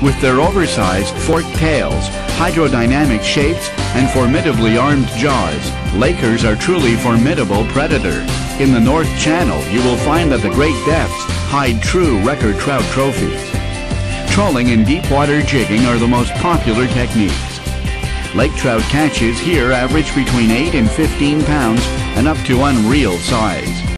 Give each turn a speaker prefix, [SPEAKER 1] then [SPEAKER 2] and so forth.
[SPEAKER 1] With their oversized forked tails, hydrodynamic shapes, and formidably armed jaws, Lakers are truly formidable predators. In the North Channel, you will find that the great depths hide true record trout trophies. Trolling and deep water jigging are the most popular techniques. Lake trout catches here average between 8 and 15 pounds and up to unreal size.